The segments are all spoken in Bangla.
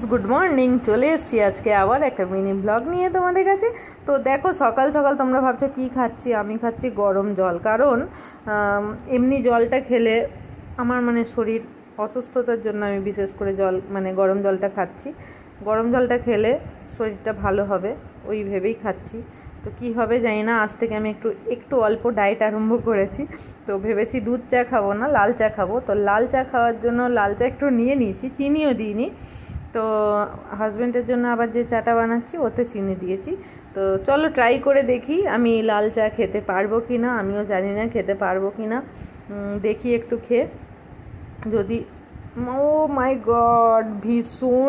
Good morning. চলে এসেছি আজকে আবার একটা মিনি ব্লগ নিয়ে তোমাদের কাছে। তো দেখো সকাল সকাল তোমরা ভাবছো কি খাচ্ছি, আমি খাচ্ছি গরম জল। কারণ এমনি জলটা খেলে আমার শরীর অসুস্থতার জন্য আমি বিশেষ করে গরম জলটা খাচ্ছি। গরম জলটা খেলে শরীরটা ভালো হবে ওই ভেবেই খাচ্ছি। তো কী হবে জানি না, আজ থেকে আমি একটু অল্প ডায়েট আরম্ভ করেছি। তো ভেবেছি দুধ চা খাবো না, লাল চা খাবো। তো লাল চা খাওয়ার জন্য লাল চা একটু নিয়ে নিয়েছি, চিনিও দিইনি। তো হাজব্যান্ডের জন্য আবার যে চাটা বানাচ্ছি ওতে চিনি দিয়েছি। তো চলো ট্রাই করে দেখি আমি লাল চা খেতে পারবো কি না। আমিও জানি না খেতে পারবো কি না, দেখি একটু খেয়ে। যদি ও মাই গড, ভীষণ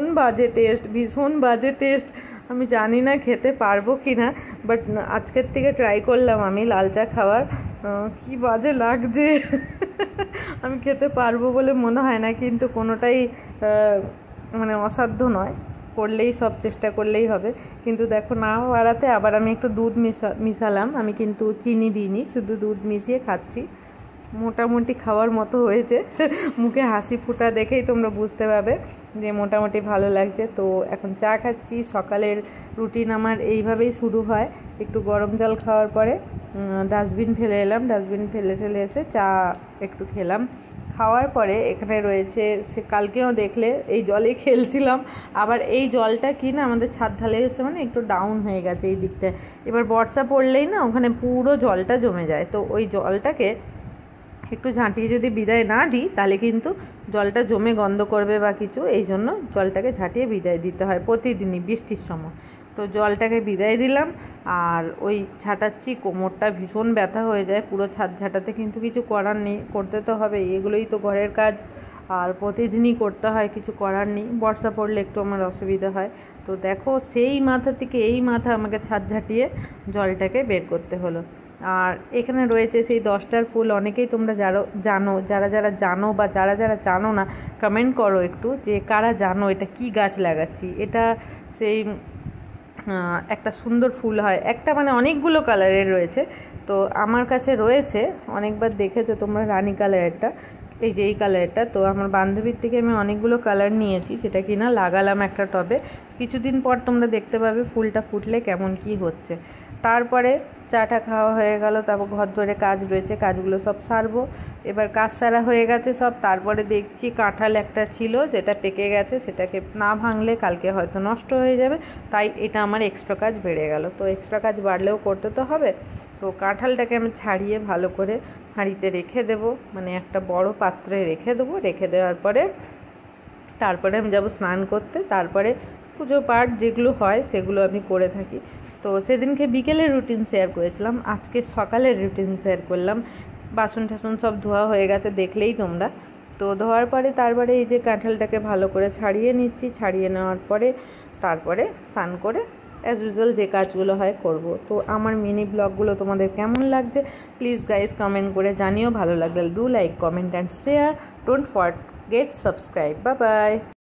বাজে টেস্ট। আমি জানি না খেতে পারবো কি না, বাট আজকের থেকে ট্রাই করলাম আমি লাল চা খাওয়ার। কি বাজে লাগছে আমি খেতে পারবো বলে মনে হয় না, কিন্তু কোনোটাই অসাধ্য নয়, করলেই সব চেষ্টা করলেই হবে। কিন্তু দেখো না বাড়াতে আবার আমি একটু দুধ মিশালাম। আমি কিন্তু চিনি দিইনি, শুধু দুধ মিশিয়ে খাচ্ছি। মোটামুটি খাওয়ার মতো হয়েছে মুখে হাসি ফোটা দেখেই তোমরা বুঝতে পারবে যে মোটামুটি ভালো লাগছে। তো এখন চা খাচ্ছি। সকালের রুটিন আমার এইভাবেই শুরু হয়। একটু গরম জল খাওয়ার পরে ডাস্টবিন ফেলে এলাম, ডাস্টবিন ফেলে এসে চা একটু খেলাম। খাওয়ার পরে এখানে রয়েছে, সে কালকেও দেখলে এই জলে খেলছিলাম। আবার এই জলটা কি না, আমাদের ছাদ ঢালে এসে একটু ডাউন হয়ে গেছে এই দিকটায়। এবার বর্ষা পড়লেই না ওখানে পুরো জলটা জমে যায়। তো ওই জলটাকে একটু ঝাঁটিয়ে যদি বিদায় না দিই তাহলে কিন্তু জলটা জমে গন্ধ করবে বা কিছু, এই জন্য জলটাকে ঝাঁটিয়ে বিদায় দিতে হয় প্রতিদিনই বৃষ্টির সময়। তো জলটাকে বিদায় দিলাম আর ওই ঝাঁটাচ্ছি। কোমরটা ভীষণ ব্যথা হয়ে যায় পুরো ছাদ ঝাঁটাতে, কিন্তু কিছু করার নেই, করতে তো হবে, এগুলোই তো ঘরের কাজ আর প্রতিদিনই করতে হয়, কিছু করার নেই। বর্ষা পড়লে একটু আমার অসুবিধা হয়। তো দেখো সেই মাথা থেকে এই মাথা আমাকে ছাদ ঝাঁটিয়ে জলটাকে বের করতে হলো। আর এখানে রয়েছে সেই 10টার ফুল। অনেকেই তোমরা জানো, যারা জানো বা যারা জানো না কমেন্ট করো একটু, যে কারা জানো এটা কি গাছ লাগাচ্ছি। এটা সেই একটা সুন্দর ফুল হয়, একটা অনেকগুলো কালারের রয়েছে। তো আমার কাছে রয়েছে, অনেকবার দেখেছো তোমরা, রানী কালারেরটা, এই যে এই কালারটা। তো আমার বান্ধবীর থেকে আমি অনেকগুলো কালার নিয়েছি, সেটা কিনা লাগালাম একটা টবে। কিছুদিন পর তোমরা দেখতে পাবে ফুলটা ফুটলে কেমন কি হচ্ছে। তারপরে চাটা খাওয়া হয়ে গেল, তারপর ঘর ধরে কাজ রয়েছে, কাজগুলো সব সারবো। এবার কাজ সারা হয়ে গেছে সব। তারপরে দেখছি কাঁঠাল একটা ছিল, সেটা পেকে গেছে, সেটাকে না ভাঙলে কালকে হয়তো নষ্ট হয়ে যাবে, তাই এটা আমার এক্সট্রা কাজ বেড়ে গেল। তো এক্সট্রা কাজ বাড়লেও করতে তো হবে। তো কাঁঠালটাকে আমি ছাড়িয়ে ভালো করে হাঁড়িতে রেখে দেবো, একটা বড় পাত্রে রেখে দেবো। রেখে দেওয়ার পরে তারপরে আমি যাব স্নান করতে। তারপরে পুজো পাঠ যেগুলো হয় সেগুলো আমি করে থাকি। তো সেদিনকে বিকেলের রুটিন শেয়ার করেছিলাম, আজকে সকালের রুটিন শেয়ার করলাম। বাসন টাসন সব ধোয়া হয়ে গেছে দেখলেই তোমরা। তো ধোয়ার পরে তারপরে এই যে কাঁঠালটাকে ভালো করে ছাড়িয়ে নিচ্ছি। ছাড়িয়ে নেওয়ার পরে তারপরে স্নান করে অ্যাজ ইউজুয়াল যে কাজগুলো হয় করব। তো আমার মিনি ব্লগগুলো তোমাদের কেমন লাগছে প্লিজ গাইজ কমেন্ট করে জানিও। ভালো লাগলে do like, comment and share. Don't forget subscribe. Bye by.